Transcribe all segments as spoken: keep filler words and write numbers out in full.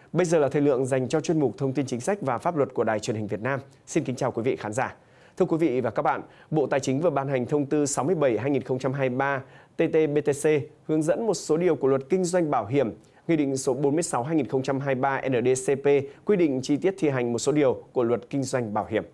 Bây giờ là thời lượng dành cho chuyên mục Thông tin chính sách và pháp luật của Đài Truyền hình Việt Nam. Xin kính chào quý vị khán giả. Thưa quý vị và các bạn, Bộ Tài chính vừa ban hành thông tư sáu mươi bảy trên hai nghìn không trăm hai mươi ba T T B T C hướng dẫn một số điều của Luật Kinh doanh Bảo hiểm, Nghị định số bốn mươi sáu trên hai nghìn không trăm hai mươi ba N D C P quy định chi tiết thi hành một số điều của Luật Kinh doanh Bảo hiểm.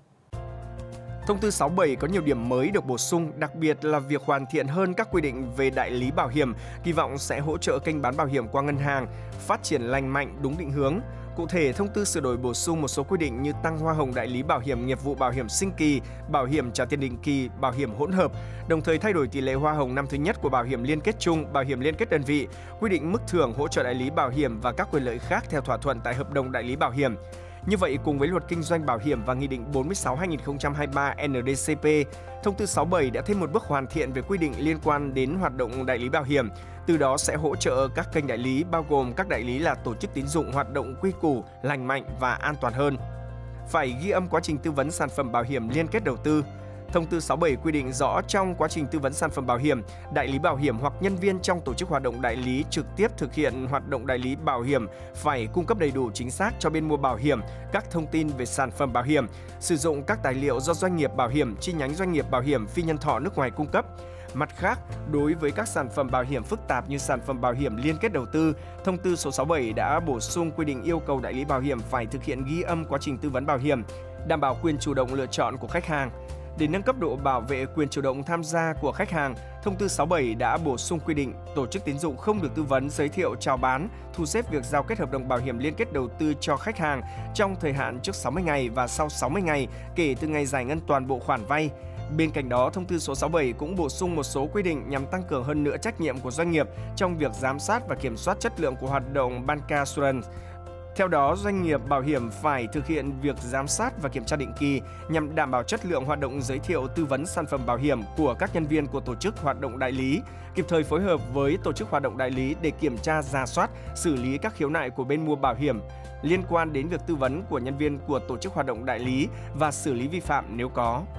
Thông tư sáu mươi bảy có nhiều điểm mới được bổ sung, đặc biệt là việc hoàn thiện hơn các quy định về đại lý bảo hiểm, kỳ vọng sẽ hỗ trợ kênh bán bảo hiểm qua ngân hàng phát triển lành mạnh đúng định hướng. Cụ thể, thông tư sửa đổi bổ sung một số quy định như tăng hoa hồng đại lý bảo hiểm nghiệp vụ bảo hiểm sinh kỳ, bảo hiểm trả tiền định kỳ, bảo hiểm hỗn hợp, đồng thời thay đổi tỷ lệ hoa hồng năm thứ nhất của bảo hiểm liên kết chung, bảo hiểm liên kết đơn vị, quy định mức thưởng hỗ trợ đại lý bảo hiểm và các quyền lợi khác theo thỏa thuận tại hợp đồng đại lý bảo hiểm. Như vậy, cùng với Luật Kinh doanh Bảo hiểm và Nghị định bốn mươi sáu trên hai nghìn không trăm hai mươi ba N D C P, thông tư sáu mươi bảy đã thêm một bước hoàn thiện về quy định liên quan đến hoạt động đại lý bảo hiểm. Từ đó sẽ hỗ trợ các kênh đại lý, bao gồm các đại lý là tổ chức tín dụng hoạt động quy củ, lành mạnh và an toàn hơn. Phải ghi âm quá trình tư vấn sản phẩm bảo hiểm liên kết đầu tư. Thông tư sáu mươi bảy quy định rõ trong quá trình tư vấn sản phẩm bảo hiểm, đại lý bảo hiểm hoặc nhân viên trong tổ chức hoạt động đại lý trực tiếp thực hiện hoạt động đại lý bảo hiểm phải cung cấp đầy đủ chính xác cho bên mua bảo hiểm các thông tin về sản phẩm bảo hiểm, sử dụng các tài liệu do doanh nghiệp bảo hiểm, chi nhánh doanh nghiệp bảo hiểm phi nhân thọ nước ngoài cung cấp. Mặt khác, đối với các sản phẩm bảo hiểm phức tạp như sản phẩm bảo hiểm liên kết đầu tư, thông tư số sáu mươi bảy đã bổ sung quy định yêu cầu đại lý bảo hiểm phải thực hiện ghi âm quá trình tư vấn bảo hiểm, đảm bảo quyền chủ động lựa chọn của khách hàng. Để nâng cấp độ bảo vệ quyền chủ động tham gia của khách hàng, thông tư sáu mươi bảy đã bổ sung quy định tổ chức tín dụng không được tư vấn, giới thiệu, chào bán, thu xếp việc giao kết hợp đồng bảo hiểm liên kết đầu tư cho khách hàng trong thời hạn trước sáu mươi ngày và sau sáu mươi ngày kể từ ngày giải ngân toàn bộ khoản vay. Bên cạnh đó, thông tư số sáu mươi bảy cũng bổ sung một số quy định nhằm tăng cường hơn nữa trách nhiệm của doanh nghiệp trong việc giám sát và kiểm soát chất lượng của hoạt động bancassurance. Theo đó, doanh nghiệp bảo hiểm phải thực hiện việc giám sát và kiểm tra định kỳ nhằm đảm bảo chất lượng hoạt động giới thiệu tư vấn sản phẩm bảo hiểm của các nhân viên của tổ chức hoạt động đại lý, kịp thời phối hợp với tổ chức hoạt động đại lý để kiểm tra, rà soát, xử lý các khiếu nại của bên mua bảo hiểm liên quan đến việc tư vấn của nhân viên của tổ chức hoạt động đại lý và xử lý vi phạm nếu có.